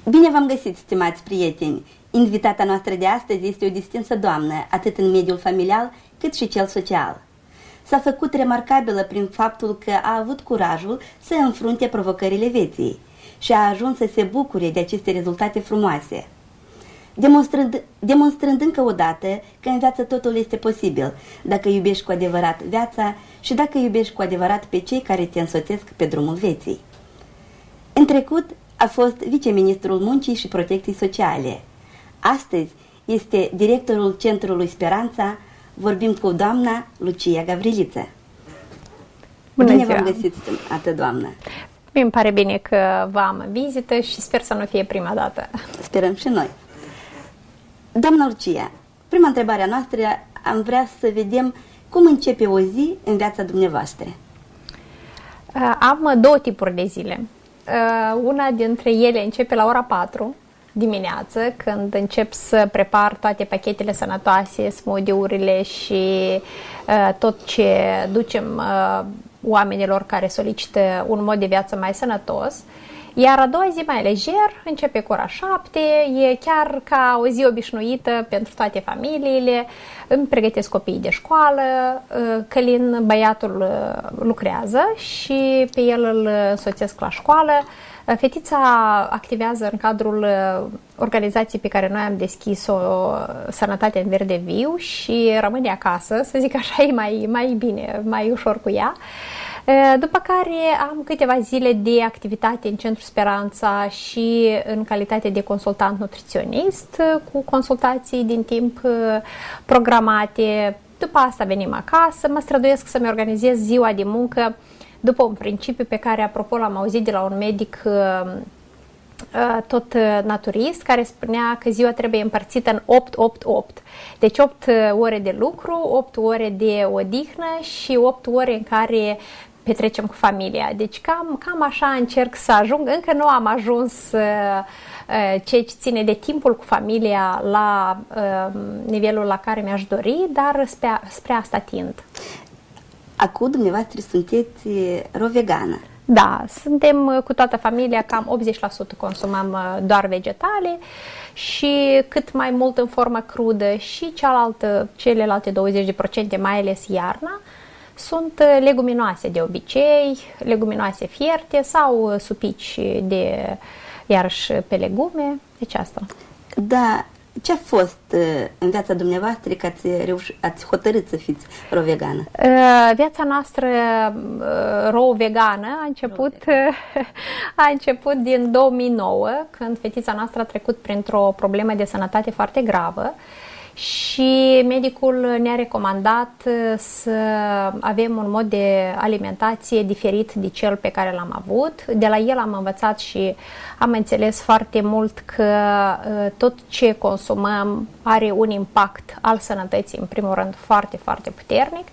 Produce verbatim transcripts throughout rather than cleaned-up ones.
Bine v-am găsit, stimați prieteni! Invitata noastră de astăzi este o distinsă doamnă, atât în mediul familial, cât și cel social. S-a făcut remarcabilă prin faptul că a avut curajul să înfrunte provocările vieții și a ajuns să se bucure de aceste rezultate frumoase, demonstrând, demonstrând încă o dată că în viață totul este posibil, dacă iubești cu adevărat viața și dacă iubești cu adevărat pe cei care te însoțesc pe drumul vieții. În trecut a fost viceministrul Muncii și Protecției Sociale. Astăzi este directorul Centrului Speranța. Vorbim cu doamna Lucia Gavriliță. Bună Bine ziua. v-am găsit, stimată doamnă. Mi-mi pare bine că v-am în vizită și sper să nu fie prima dată. Sperăm și noi. Doamna Lucia, prima întrebare a noastră, am vrea să vedem cum începe o zi în viața dumneavoastră. Am două tipuri de zile. Una dintre ele începe la ora patru dimineață, când încep să prepar toate pachetele sănătoase, smoothie-urile și uh, tot ce ducem uh, oamenilor care solicită un mod de viață mai sănătos. Iar a doua zi mai lejer, începe cu ora șapte, e chiar ca o zi obișnuită pentru toate familiile. Îmi pregătesc copiii de școală, Călin, băiatul, lucrează și pe el îl însoțesc la școală. Fetița activează în cadrul organizației pe care noi am deschis-o, Sănătate în Verde Viu, și rămâne acasă, să zic așa, e mai, mai bine, mai ușor cu ea. După care am câteva zile de activitate în Centrul Speranța și în calitate de consultant nutriționist, cu consultații din timp programate. După asta venim acasă, mă străduiesc să-mi organizez ziua de muncă după un principiu pe care, apropo, l-am auzit de la un medic tot naturist, care spunea că ziua trebuie împărțită în opt opt opt. Deci opt ore de lucru, opt ore de odihnă și opt ore în care petrecem cu familia. Deci cam, cam așa încerc să ajung. Încă nu am ajuns uh, ce ține de timpul cu familia la uh, nivelul la care mi-aș dori, dar spre, spre asta tind. Acum dumneavoastră sunteți ro-vegană. Da, suntem cu toată familia, cam optzeci la sută consumăm doar vegetale și cât mai mult în formă crudă, și cealaltă, celelalte douăzeci la sută, mai ales iarna, sunt leguminoase de obicei, leguminoase fierte sau supici de, iarăși, pe legume, deci asta. Da, ce a fost în viața dumneavoastră că ați, reuș- ați hotărât să fiți ro-vegană? Viața noastră ro-vegană a început, a început din două mii nouă, când fetița noastră a trecut printr-o problemă de sănătate foarte gravă și medicul ne-a recomandat să avem un mod de alimentație diferit de cel pe care l-am avut. De la el am învățat și am înțeles foarte mult că tot ce consumăm are un impact al sănătății, în primul rând, foarte, foarte puternic.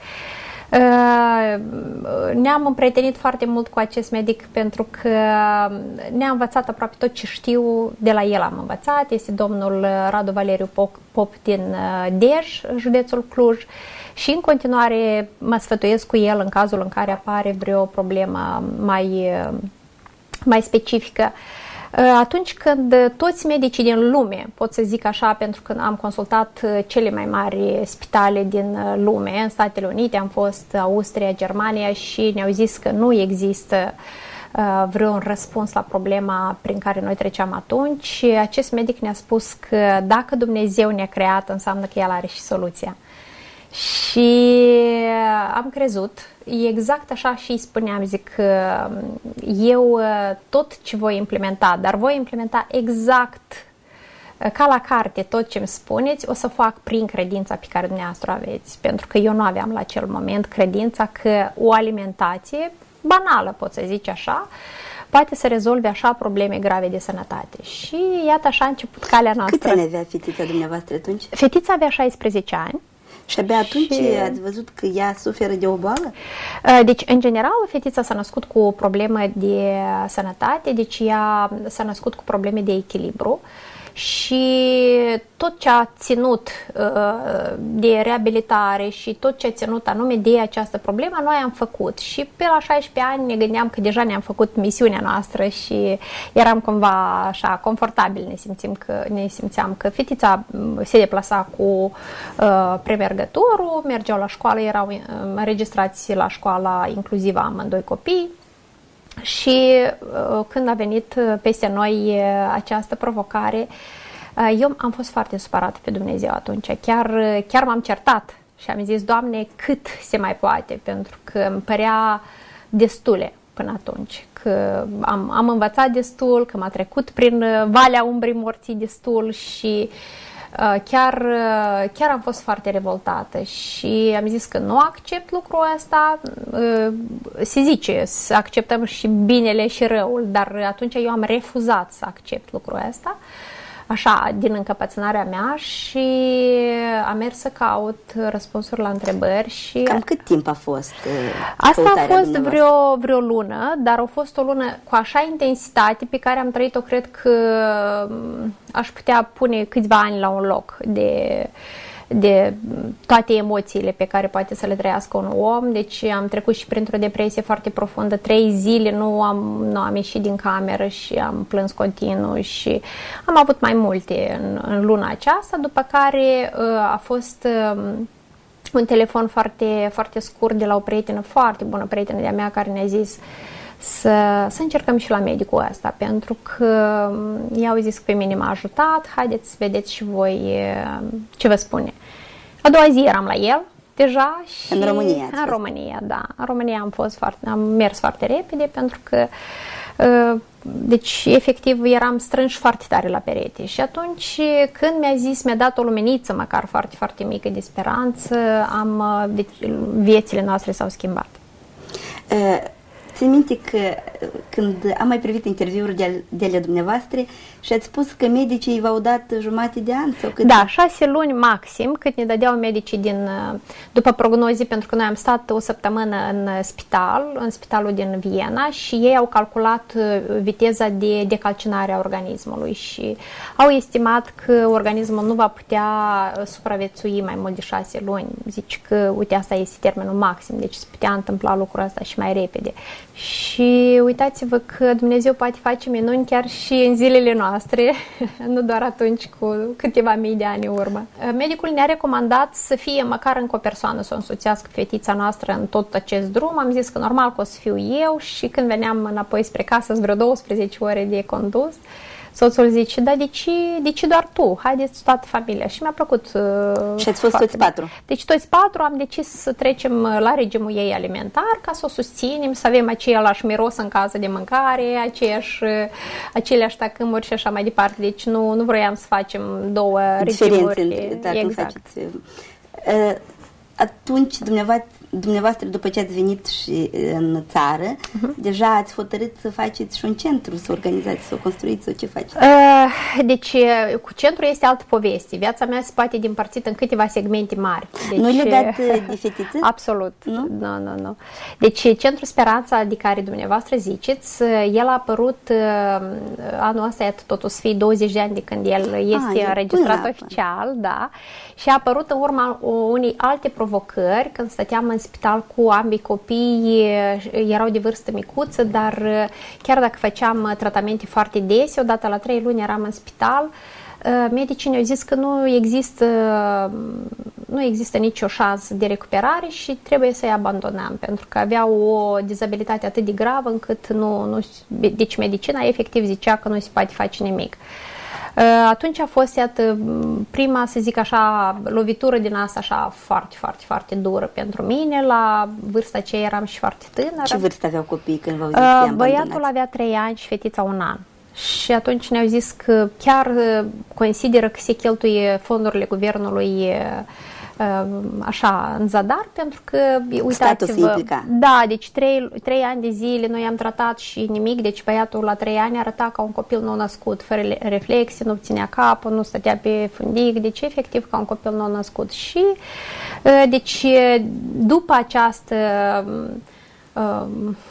Ne-am împrietenit foarte mult cu acest medic pentru că ne-a învățat aproape tot ce știu, de la el am învățat. Este domnul Radu Valeriu Pop din Dej, județul Cluj, și în continuare mă sfătuiesc cu el în cazul în care apare vreo problemă mai, mai specifică. Atunci când toți medicii din lume, pot să zic așa, pentru că am consultat cele mai mari spitale din lume, în Statele Unite am fost, Austria, Germania, și ne-au zis că nu există uh, vreun răspuns la problema prin care noi treceam atunci, acest medic ne-a spus că dacă Dumnezeu ne-a creat, înseamnă că El are și soluția. Și am crezut, exact așa și spuneam, zic, eu tot ce voi implementa, dar voi implementa exact ca la carte tot ce îmi spuneți, o să fac prin credința pe care dumneavoastră aveți, pentru că eu nu aveam la acel moment credința că o alimentație banală, pot să zici așa, poate să rezolve așa probleme grave de sănătate. Și iată, așa a început calea noastră. Câți ani avea fetița dumneavoastră atunci? Fetița avea șaisprezece ani. Și abia atunci și... ați văzut că ea suferă de o boală? Deci, în general, fetița s-a născut cu o problemă de sănătate, deci ea s-a născut cu probleme de echilibru și tot ce a ținut uh, de reabilitare și tot ce a ținut anume de această problemă, noi am făcut. Și pe la șaisprezece ani ne gândeam că deja ne-am făcut misiunea noastră și eram cumva așa confortabil, ne, simțim că, ne simțeam că fetița se deplasa cu uh, premergătorul, mergeau la școală, erau uh, înregistrați la școala inclusivă amândoi copii. Și uh, când a venit peste noi uh, această provocare, uh, eu am fost foarte supărată pe Dumnezeu atunci. Chiar, chiar m-am certat și am zis, Doamne, cât se mai poate, pentru că îmi părea destule până atunci. Că am, am învățat destul, că m-a trecut prin valea umbrii morții destul și uh, chiar, uh, chiar am fost foarte revoltată și am zis că nu accept lucrul ăsta. Uh, se zice să acceptăm și binele și răul, dar atunci eu am refuzat să accept lucrul ăsta, așa, din încăpățânarea mea, și am mers să caut răspunsuri la întrebări. Și cam cât timp a fost asta a fost vreo, vreo lună, dar a fost o lună cu așa intensitate pe care am trăit-o, cred că aș putea pune câțiva ani la un loc de, de toate emoțiile pe care poate să le trăiască un om. Deci am trecut și printr-o depresie foarte profundă, trei zile nu am, nu am ieșit din cameră și am plâns continuu și am avut mai multe în, în luna aceasta, după care a fost un telefon foarte, foarte scurt de la o prietenă, foarte bună prietenă de-a mea, care ne-a zis să, să încercăm și la medicul ăsta, pentru că i-au zis că pe mine m-a ajutat, haideți să vedeți și voi ce vă spune. A doua zi eram la el deja și în România. În România, da. În România am fost foarte, am mers foarte repede, pentru că deci efectiv eram strânși foarte tare la perete. Și atunci când mi-a zis, mi-a dat o luminiță măcar foarte, foarte mică de speranță, am, deci, viețile noastre s-au schimbat. Uh. Țin minte că când am mai privit interviuri de, de ale dumneavoastră și ați spus că medicii v-au dat jumătate de an sau cât? Da, șase luni maxim, cât ne dădeau medicii din, după prognoze, pentru că noi am stat o săptămână în spital, în spitalul din Viena, și ei au calculat viteza de decalcinare a organismului și au estimat că organismul nu va putea supraviețui mai mult de șase luni. Zici că, uite, asta este termenul maxim, deci se putea întâmpla lucrul ăsta și mai repede. Și uitați-vă că Dumnezeu poate face minuni chiar și în zilele noastre, nu doar atunci cu câteva mii de ani în urmă. Medicul ne-a recomandat să fie măcar încă o persoană să o însoțească fetița noastră în tot acest drum. Am zis că normal că o să fiu eu, și când veneam înapoi spre casă, vreo douăsprezece ore de condus, soțul zice, da, de ce, de ce doar tu? Haideți toată familia. Și mi-a plăcut. Uh, și ați fost toți patru? Deci toți patru am decis să trecem la regimul ei alimentar, ca să o susținem, să avem același miros în casă de mâncare, aceeași, aceleași tacâmuri și așa mai departe. Deci nu, nu vroiam să facem două regimuri. Diferențe, dacă exact. faceți. Uh, atunci, dumneavoastră, dumneavoastră, după ce ați venit și în țară, uh-huh. deja ați hotărât să faceți și un centru, să organizați, să o construiți, sau ce faceți? Uh, deci, cu centru este altă poveste. Viața mea se poate din împărțit în câteva segmente mari. Deci, nu-i legat de fetiță? Absolut. Nu? Nu, nu, nu. Deci, Centrul Speranța, de care dumneavoastră ziceți, el a apărut uh, anul ăsta, iată, totul să fie douăzeci de ani de când el este a, înregistrat oficial, da, și a apărut în urma unei alte provocări, când stăteam în spital cu ambii copii, erau de vârstă micuță, dar chiar dacă făceam tratamente foarte dese, odată la trei luni eram în spital, medicii ne-au zis că nu există, nu există nicio șansă de recuperare și trebuie să-i abandonăm, pentru că aveau o dizabilitate atât de gravă încât nu, nu, deci medicina efectiv zicea că nu se poate face nimic. Atunci a fost, iată, prima, să zic așa, lovitură din asta așa foarte, foarte, foarte dură pentru mine. La vârsta aceea eram și foarte tânără. Ce vârstă aveau copiii când v-au zis să-i abandonați? Băiatul avea trei ani și fetița un an. Și atunci ne-au zis că chiar consideră că se cheltuie fondurile guvernului așa în zadar, pentru că uitați-vă, da, deci trei, trei ani de zile noi am tratat și nimic, deci băiatul la trei ani arăta ca un copil nou născut, fără reflexe, nu ținea capul, nu stătea pe fundic, deci efectiv ca un copil nou născut. Și deci după această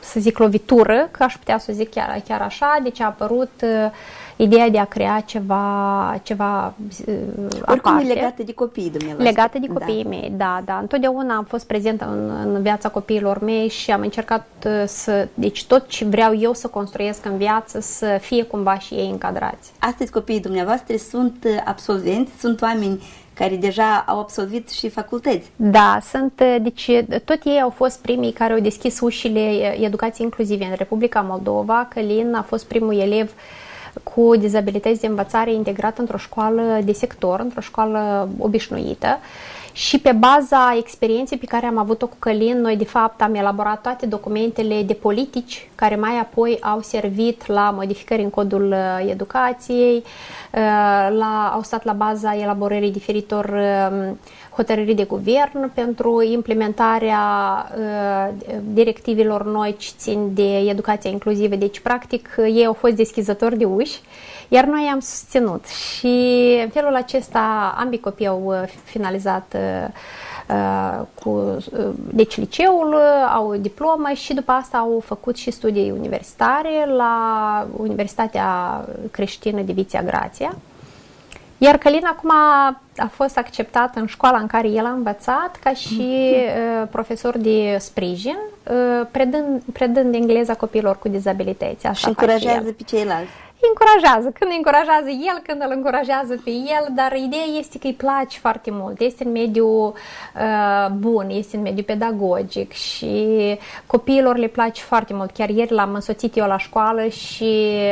să zic, lovitură, că aș putea să zic chiar, chiar așa, deci a apărut uh, ideea de a crea ceva, ceva uh, Oricum aparte. e legată de copiii dumneavoastră. Legată de copiii da. mei, da, da. Întotdeauna am fost prezentă în, în viața copiilor mei și am încercat să, deci tot ce vreau eu să construiesc în viață, să fie cumva și ei încadrați. Astăzi copiii dumneavoastră sunt absolvenți, sunt oameni care deja au absolvit și facultăți. Da, sunt, deci tot ei au fost primii care au deschis ușile educației inclusive în Republica Moldova. Călin a fost primul elev cu dizabilități de învățare integrat într-o școală de sector, într-o școală obișnuită. Și pe baza experienței pe care am avut-o cu Călin, noi de fapt am elaborat toate documentele de politici care mai apoi au servit la modificări în codul educației, la, au stat la baza elaborării diferitor hotărâri de guvern pentru implementarea directivelor noi ce țin de educația inclusivă. Deci, practic, ei au fost deschizători de uși, iar noi am susținut. Și în felul acesta ambii copii au finalizat uh, cu, uh, deci liceul, au diplomă și după asta au făcut și studii universitare la Universitatea Creștină Diviția Grația. Iar Călin acum a, a fost acceptat în școala în care el a învățat ca și uh, profesor de sprijin, uh, predând, predând engleza copiilor cu dizabilități. Asta și încurajează pe ceilalți. Încurajează, când încurajează el, când îl încurajează pe el, dar ideea este că îi place foarte mult. Este în mediul uh, bun, este în mediul pedagogic și copiilor le place foarte mult. Chiar ieri l-am însoțit eu la școală și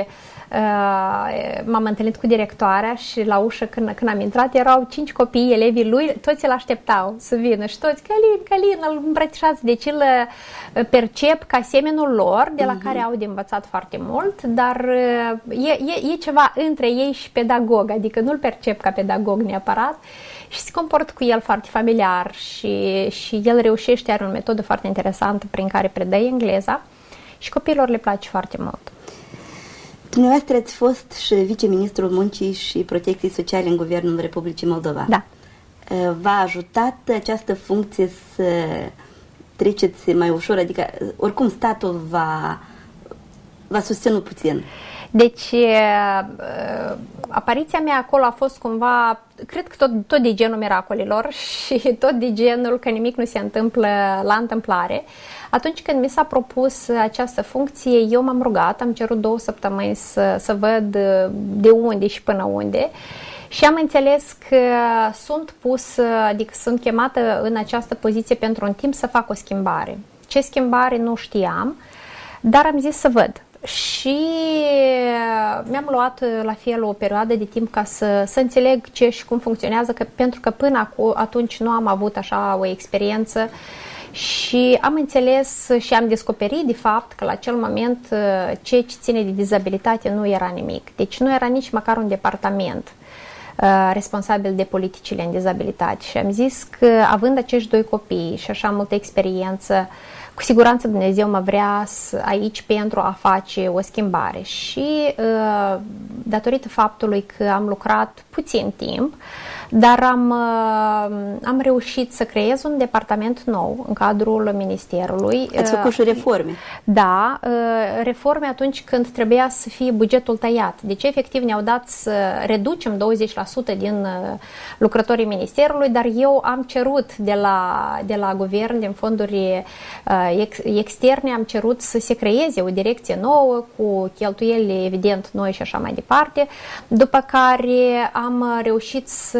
Uh, m-am întâlnit cu directoarea și la ușă când, când am intrat erau cinci copii, elevii lui, toți îl așteptau să vină și toți, Călin, Călin, îl îmbrățișați, deci îl percep ca semenul lor, de la uh-huh. care au de învățat foarte mult, dar e, e, e ceva între ei și pedagog, adică nu-l percep ca pedagog neapărat și se comportă cu el foarte familiar și, și el reușește, are o metodă foarte interesantă prin care predă engleza și copiilor le place foarte mult. Dumneavoastră ați fost și viceministrul Muncii și Protecției Sociale în Guvernul Republicii Moldova. Da. V-a ajutat această funcție să treceți mai ușor? Adică, oricum, statul v-a, v-a susținut puțin. Deci, apariția mea acolo a fost cumva, cred că tot, tot de genul miracolilor și tot de genul că nimic nu se întâmplă la întâmplare. Atunci când mi s-a propus această funcție, eu m-am rugat, am cerut două săptămâni să, să văd de unde și până unde și am înțeles că sunt pus, adică sunt chemată în această poziție pentru un timp să fac o schimbare. Ce schimbare nu știam, dar am zis să văd. Și mi-am luat la fel o perioadă de timp ca să, să înțeleg ce și cum funcționează, că, pentru că până acu, atunci nu am avut așa o experiență și am înțeles și am descoperit de fapt că la acel moment ce ține de dizabilitate nu era nimic. Deci nu era nici măcar un departament uh, responsabil de politicile în dizabilitate și am zis că având acești doi copii și așa multă experiență, cu siguranță Dumnezeu mă vrea aici pentru a face o schimbare și uh, datorită faptului că am lucrat puțin timp, dar am, uh, am reușit să creez un departament nou în cadrul Ministerului. Ați făcut și reforme. Da, uh, reforme atunci când trebuia să fie bugetul tăiat. Deci efectiv ne-au dat să reducem douăzeci la sută din uh, lucrătorii Ministerului, dar eu am cerut de la, de la guvern, din fonduri uh, Ex externe, am cerut să se creeze o direcție nouă cu cheltuieli evident noi și așa mai departe, după care am reușit să,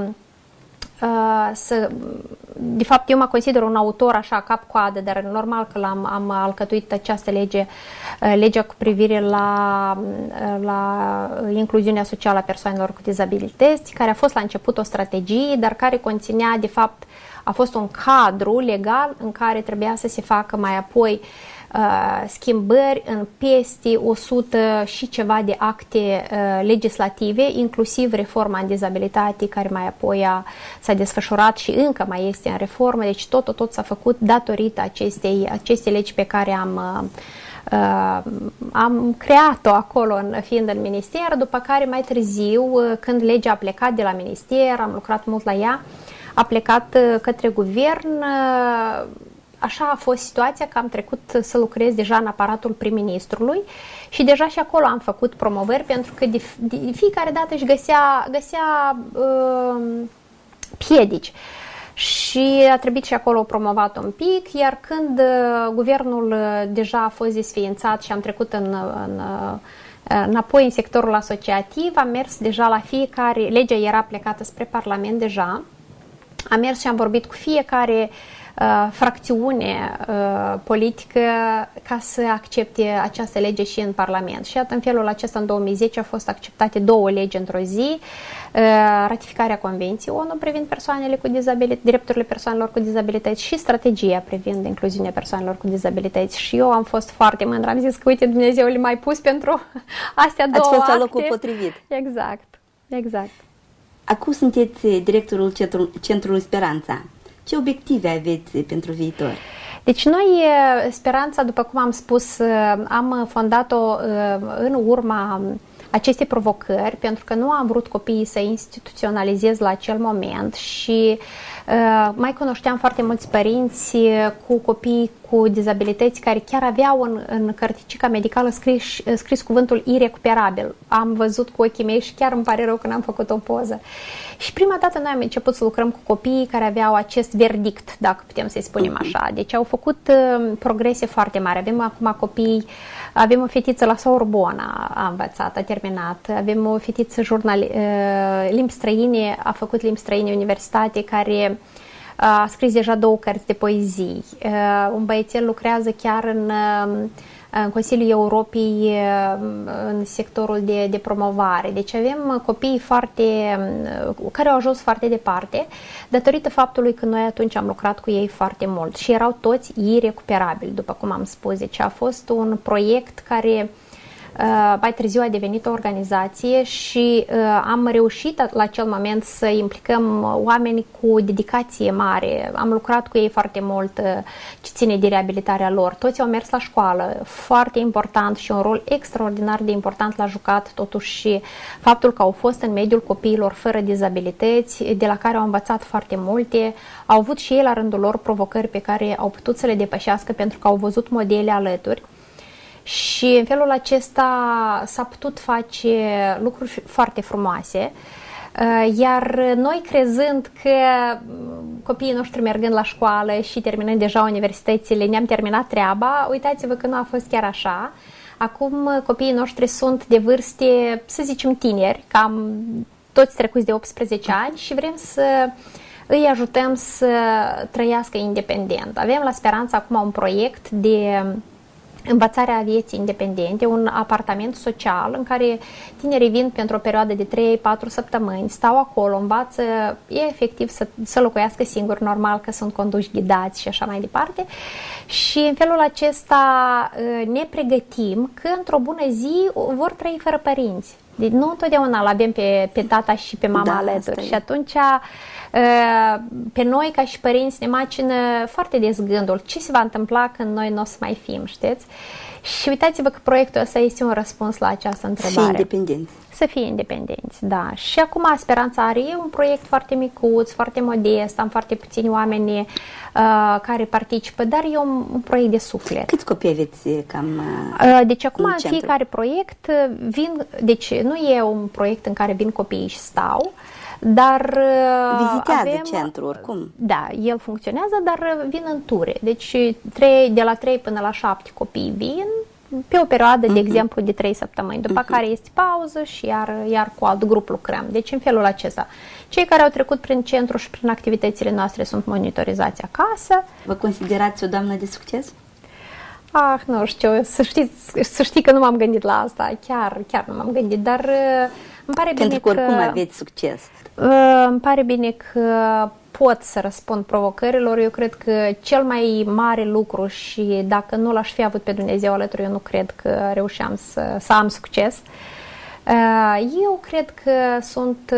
să de fapt eu mă consider un autor așa cap-coadă, dar normal că l-am am alcătuit această lege, legea cu privire la, la incluziunea socială a persoanelor cu dizabilități, care a fost la început o strategie, dar care conținea de fapt a fost un cadru legal în care trebuia să se facă mai apoi uh, schimbări în peste o sută și ceva de acte uh, legislative, inclusiv reforma în dizabilitate, care mai apoi s-a desfășurat și încă mai este în reformă. Deci tot, tot s-a făcut datorită acestei, acestei legi pe care am, uh, am creat-o acolo, în, fiind în minister, după care mai târziu, uh, când legea a plecat de la minister, am lucrat mult la ea, a plecat către guvern, așa a fost situația că am trecut să lucrez deja în aparatul prim-ministrului și deja și acolo am făcut promovări pentru că de, de fiecare dată își găsea, găsea uh, piedici. Și a trebuit și acolo promovat un pic, iar când uh, guvernul uh, deja a fost desființat și am trecut în, în, uh, înapoi în sectorul asociativ, am mers deja la fiecare, legea era plecată spre Parlament deja, am mers și am vorbit cu fiecare uh, fracțiune uh, politică ca să accepte această lege și în Parlament. Și iată, în felul acesta, în două mii zece, au fost acceptate două legi într-o zi, uh, ratificarea Convenției O N U privind persoanele cu dizabilități, drepturile persoanelor cu dizabilități și strategia privind incluziunea persoanelor cu dizabilități. Și eu am fost foarte mândră, am zis că, uite, Dumnezeu le mai pus pentru astea două acte. Ați fost la acte. locul potrivit. Exact, exact. Acum sunteți directorul centru, Centrului Speranța. Ce obiective aveți pentru viitor? Deci noi, Speranța, după cum am spus, am fondat-o în urma acestei provocări, pentru că nu am vrut copiii să instituționalizez la acel moment și uh, mai cunoșteam foarte mulți părinți cu copii cu dizabilități care chiar aveau în, în cărticica medicală scris, scris cuvântul irecuperabil. Am văzut cu ochii mei și chiar îmi pare rău că n-am făcut o poză. Și prima dată noi am început să lucrăm cu copiii care aveau acest verdict, dacă putem să-i spunem așa. Deci au făcut uh, progrese foarte mari. Avem acum copii, avem o fetiță la Sorbona, a învățat, a terminat. Avem o fetiță jurnali, uh, limbi străine, a făcut limbi străine universitate, care a scris deja două cărți de poezii. Uh, un băiețel lucrează chiar în, uh, în Consiliul Europei uh, în sectorul de, de promovare. Deci avem copii foarte, uh, care au ajuns foarte departe datorită faptului că noi atunci am lucrat cu ei foarte mult și erau toți irecuperabili, după cum am spus. Deci a fost un proiect care Uh, mai târziu a devenit o organizație și uh, am reușit la acel moment să implicăm oameni cu dedicație mare. Am lucrat cu ei foarte mult uh, ce ține de reabilitarea lor. Toți au mers la școală, foarte important și un rol extraordinar de important l-a jucat totuși și faptul că au fost în mediul copiilor fără dizabilități, de la care au învățat foarte multe. Au avut și ei la rândul lor provocări pe care au putut să le depășească pentru că au văzut modele alături. Și în felul acesta s-a putut face lucruri foarte frumoase, iar noi crezând că copiii noștri mergând la școală și terminând deja universitățile, ne-am terminat treaba, uitați-vă că nu a fost chiar așa. Acum copiii noștri sunt de vârste, să zicem, tineri, cam toți trecuți de optsprezece ani și vrem să îi ajutăm să trăiască independent. Avem la Speranța acum un proiect de învățarea vieții independente, un apartament social în care tinerii vin pentru o perioadă de trei patru săptămâni, stau acolo, învață e efectiv să, să locuiască singuri, normal că sunt conduși ghidați și așa mai departe. Și în felul acesta ne pregătim că într-o bună zi vor trăi fără părinți. Deci nu întotdeauna îl avem pe, pe tata și pe mama da, alături. Și atunci pe noi ca și părinți ne macină foarte des gândul ce se va întâmpla când noi nu o să mai fim, știți? Și uitați-vă că proiectul ăsta este un răspuns la această întrebare. Să fie independenți. Să fie independenți, da. Și acum Speranța are un proiect foarte micuț, foarte modest, am foarte puțini oameni uh, care participă, dar e un, un proiect de suflet. Câți copii aveți cam uh, Deci acum în, în fiecare proiect vin, deci nu e un proiect în care vin copiii și stau, dar vizitează avem, centrul oricum. Da, el funcționează, dar vin în ture. Deci trei, de la trei până la șapte copii vin pe o perioadă, uh-huh. de exemplu, de trei săptămâni, după uh-huh. care este pauză și iar, iar cu alt grup lucrăm. Deci în felul acesta. Cei care au trecut prin centru și prin activitățile noastre sunt monitorizați acasă. Vă considerați o doamnă de succes? Ah, nu știu, să știți, să știi că nu m-am gândit la asta, chiar, chiar nu m-am gândit, dar îmi pare bine Pentru că oricum că, aveți succes. Îmi pare bine că pot să răspund provocărilor. Eu cred că cel mai mare lucru și dacă nu l-aș fi avut pe Dumnezeu alături, eu nu cred că reușeam să, să am succes. Eu cred că sunt,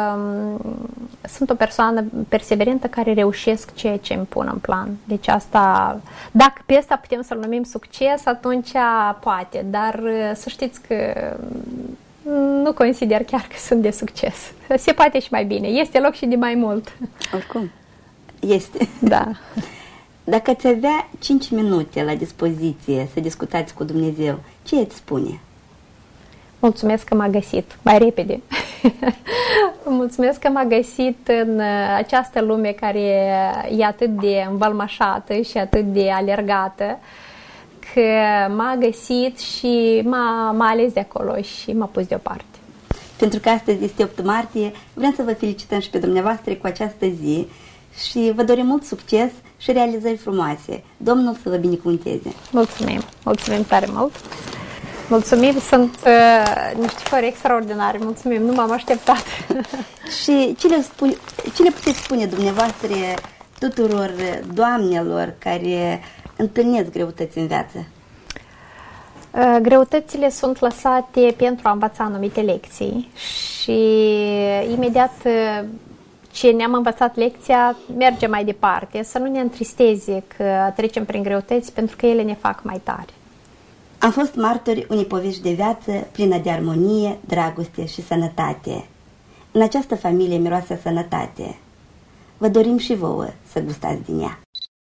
sunt o persoană perseverentă care reușesc ceea ce îmi pun în plan. Deci asta, dacă pe asta putem să-l numim succes, atunci poate, dar să știți că nu consider chiar că sunt de succes. Se poate și mai bine. Este loc și de mai mult. Oricum, este. Da. Dacă ați avea cinci minute la dispoziție să discutați cu Dumnezeu, ce îți spune? Mulțumesc că m-a găsit, mai repede. Mulțumesc că m-a găsit în această lume care e atât de învălmășată și atât de alergată, că m-a găsit și m-a, m-a ales de acolo și m-a pus deoparte. Pentru că astăzi este opt martie, vrem să vă felicităm și pe dumneavoastră cu această zi și vă dorim mult succes și realizări frumoase. Domnul să vă binecuvânteze! Mulțumim! Mulțumim tare mult! Mulțumim, sunt uh, niște fări extraordinare, mulțumim, nu m-am așteptat. Și ce le, spune, ce le puteți spune dumneavoastră tuturor doamnelor care întâlnesc greutăți în viață? Uh, greutățile sunt lăsate pentru a învăța anumite lecții și imediat uh, ce ne-am învățat lecția, mergem mai departe, să nu ne întristeze că trecem prin greutăți pentru că ele ne fac mai tari. Am fost martori unei povești de viață plină de armonie, dragoste și sănătate. În această familie miroase sănătate. Vă dorim și vouă să gustați din ea.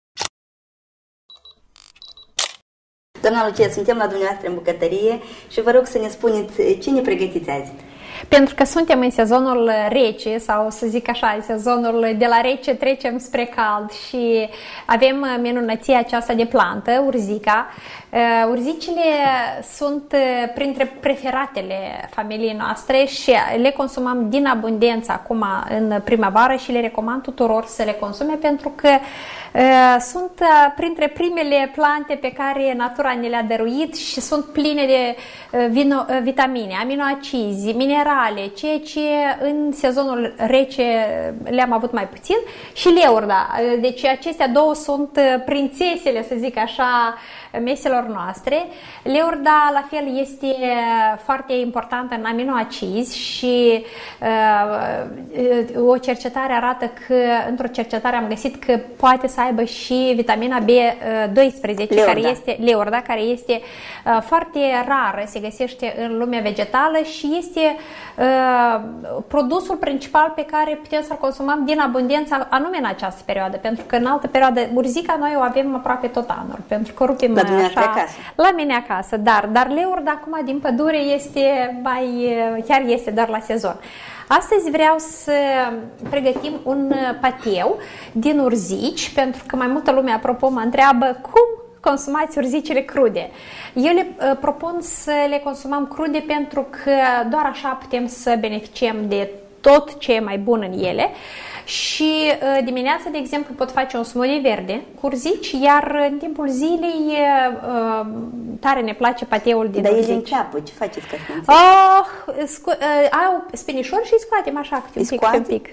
Doamna Lucie, suntem la dumneavoastră în bucătărie și vă rog să ne spuneți ce ne pregătiți azi. Pentru că suntem în sezonul rece, sau să zic așa, în sezonul de la rece trecem spre cald și avem minunăția aceasta de plantă, urzica. Urzicile sunt printre preferatele familiei noastre și le consumăm din abundență acum în primăvară și le recomand tuturor să le consume pentru că sunt printre primele plante pe care natura ne le-a dăruit și sunt pline de vino, vitamine, aminoacizi, minerale, ceea ce în sezonul rece le-am avut mai puțin, și leurda. Deci acestea două sunt prințesele, să zic așa, meselor noastre. Leurda, la fel, este foarte importantă în aminoacizi și uh, o cercetare arată că, într-o cercetare am găsit că poate să aibă și vitamina B doisprezece, leurda. care este leurda, care este uh, foarte rară, se găsește în lumea vegetală și este uh, produsul principal pe care putem să-l consumăm din abundență anume în această perioadă, pentru că în altă perioadă urzica noi o avem aproape tot anul, pentru că rupim așa, la mine acasă, dar, dar leurda acum din pădure este mai, chiar este doar la sezon. Astăzi vreau să pregătim un pateu din urzici, pentru că mai multă lume, apropo, mă întreabă cum consumați urzicile crude. Eu le uh, propun să le consumăm crude pentru că doar așa putem să beneficiem de tot ce e mai bun în ele. Și uh, dimineața, de exemplu, pot face un smoothie verde cu urzici, iar în timpul zilei uh, tare ne place pateul din Dar urzici. Dar el înceapă, ce faceți ca să oh, scu uh, Au spinișori și îi scoatem așa câte un pic, câte un pic.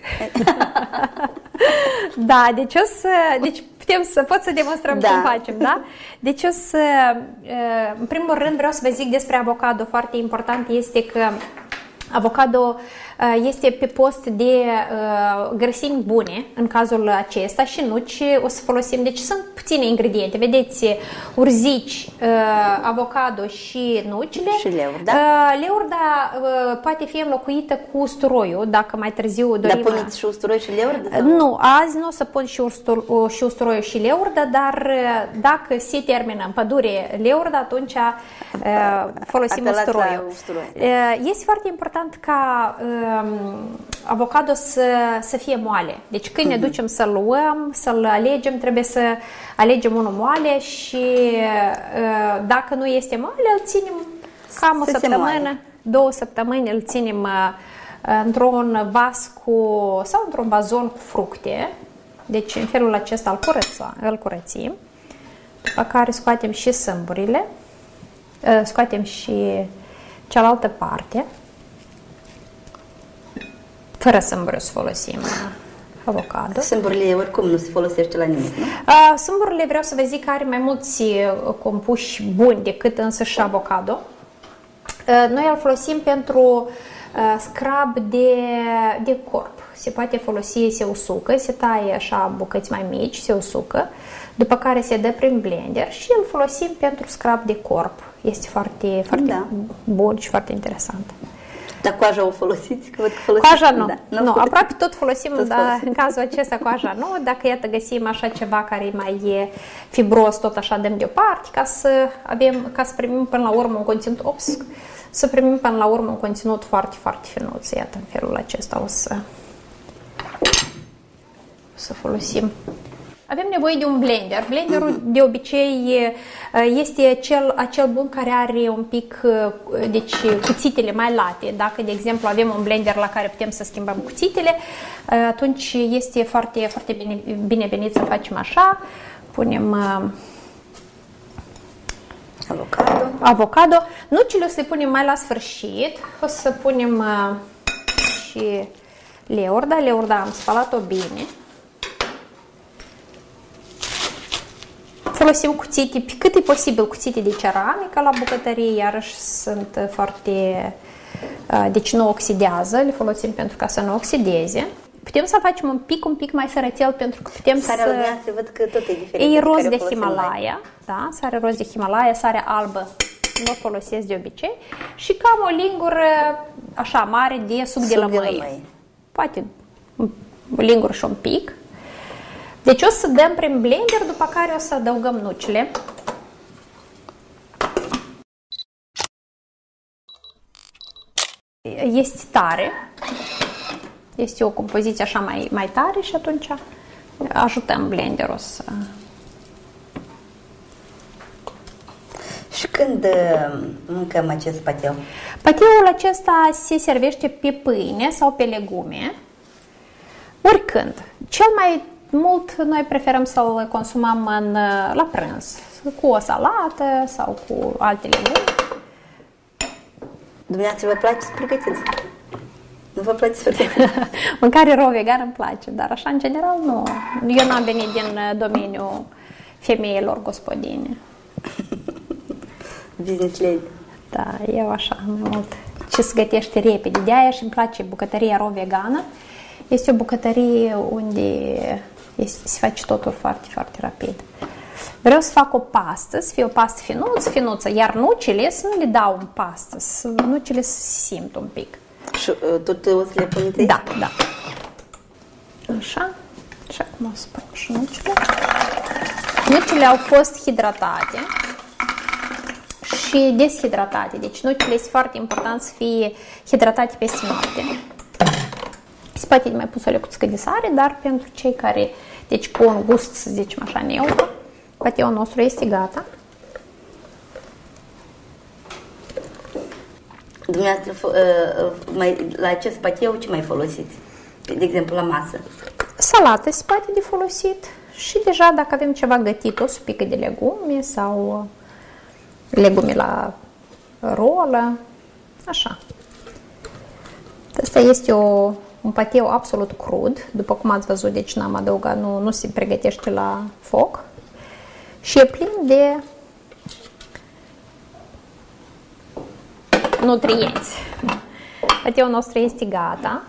Da, deci o să... Deci putem să, pot să demonstrăm da. cum facem, da? Deci o să... Uh, în primul rând vreau să vă zic despre avocado. Foarte important este că avocado este pe post de uh, grăsimi bune în cazul acesta și nuci o să folosim. Deci sunt puține ingrediente. Vedeți, urzici, uh, avocado și nucile. Și leurda. Uh, leurda uh, poate fi înlocuită cu usturoiul, dacă mai târziu dorim. Dar puneți și usturoi și leurdă? Sau? Nu, azi nu o să pun și, ustur, și usturoiul și leurdă, dar dacă se termină în pădure leurdă, atunci uh, folosim usturoiul. usturoi. Uh, este foarte important ca uh, avocado să, să fie moale. Deci când uh-huh. ne ducem să-l luăm, să-l alegem, trebuie să alegem unul moale și uh, dacă nu este moale, îl ținem cam o să săptămână, două săptămâni, îl ținem uh, într-un vas cu, sau într-un vazon cu fructe. Deci în felul acesta îl, curăța, îl curățim. După care scoatem și sâmburile, uh, scoatem și cealaltă parte. Fără sâmbure să folosim avocado. Sâmburile oricum nu se folosește la nimic, nu? Uh, sâmburile vreau să vă zic că are mai mulți compuși buni decât însăși avocado. Uh, noi îl folosim pentru uh, scrub de, de corp. Se poate folosi, se usucă, se taie așa bucăți mai mici, se usucă, după care se dă prin blender și îl folosim pentru scrub de corp. Este foarte, foarte da. bun și foarte interesant. Dar coaja o folosiți? Că văd că folosiți. Coaja nu, da, nu, nu aproape tot folosim, tot dar folosim. în cazul acesta coaja nu. Dacă iată găsim așa ceva care e mai fibros, tot așa dăm deoparte ca să avem, ca să primim până la urmă un conținut, ops, să primim până la urmă un conținut foarte, foarte finuț. Iată, în felul acesta o să, o să folosim. Avem nevoie de un blender. Blenderul de obicei este acel, acel bun care are un pic, deci cuțitele mai late. Dacă, de exemplu, avem un blender la care putem să schimbăm cuțitele, atunci este foarte, foarte bine, binevenit să facem așa. Punem avocado. avocado. Nucile o să le punem mai la sfârșit. O să punem și leurda. Leurda am spălat-o bine. Folosim cuțite, pe cât e posibil, cuțite de ceramică la bucătărie, iarăși sunt foarte, deci nu oxidează, le folosim pentru ca să nu oxideze. Putem să facem un pic, un pic mai sărățel pentru că putem sarea să... lumiastră, văd că tot e diferit. E roz de Himalaya, da, sare roz de Himalaya, sare albă, nu o folosesc de obicei și cam o lingură așa mare de suc, suc de lămâie. De lămâie. Poate o lingură și un pic. Deci o să dăm prin blender, după care o să adăugăm nucile. Este tare, este o compoziție așa mai, mai tare și atunci ajutăm blenderul să... Și când mâncăm acest pateu? Pateul acesta se servește pe pâine sau pe legume, oricând. Cel mai mult noi preferăm să-l consumăm în, la prânz, cu o salată sau cu alte legume. Dumneavoastră vă place să pregătiți? Nu vă place să pregătiți? Mâncare ro vegan îmi place, dar așa în general nu. Eu n-am venit din domeniul femeilor gospodine. Business lady. Da, eu așa mai mult. Ce se gătește repede. De-aia și îmi place bucătăria ro vegană. Este o bucătărie unde este, se face totul foarte, foarte rapid. Vreau să fac o pastă, să fie o pastă finuță, finuță, iar nucile să nu le dau în pastă, să nucile să se simt un pic. Și uh, tot o să le puneți aici? Da, da. Așa. Și acum o să pun și nucile. Nucile au fost hidratate și deshidratate. Deci nucile este foarte important să fie hidratate peste noapte. Se poate mai pus o lecuțică de sare, dar pentru cei care, deci cu un gust, să zicem așa, neutru, pateul nostru este gata. Dumneavoastră, mai, la acest pateu ce mai folosiți? De exemplu, la masă? Salată se poate de folosit și deja dacă avem ceva gătit, o supică de legume sau legume la rolă, așa. Asta este o, un pateu absolut crud, după cum ați văzut, deci n-am adăugat, nu, nu se pregătește la foc și e plin de nutrienți. Pateul nostru este gata.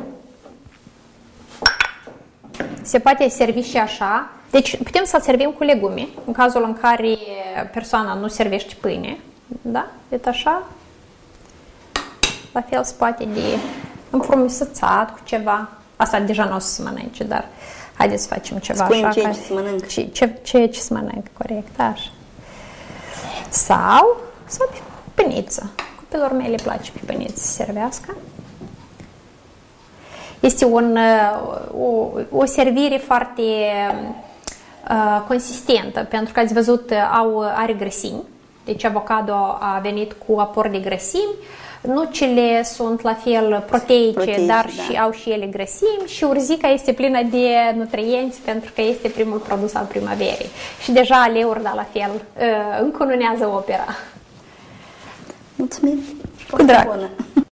Se poate servi și așa. Deci putem să servim cu legume, în cazul în care persoana nu servește pâine. Da? Deci așa. La fel se poate de înfrumusețat cu ceva. Asta deja nu o să se mănânce, dar haideți să facem ceva Spune așa. Spune ce ce se mănâncă. Ce, ce, ce, ce se mănâncă, corect, așa. Sau, sau pe pâiniță. Copilor mei le place pe pâiniță să servească. Este un, o, o servire foarte uh, consistentă, pentru că ați văzut, au, are grăsimi. Deci avocado a venit cu aport de grăsimi. Nucile sunt la fel proteice, proteice dar da. și au și ele grăsimi și urzica este plină de nutrienți pentru că este primul produs al primăverii. Și deja leurda la fel uh, încununează opera. Mulțumim! Cu drag!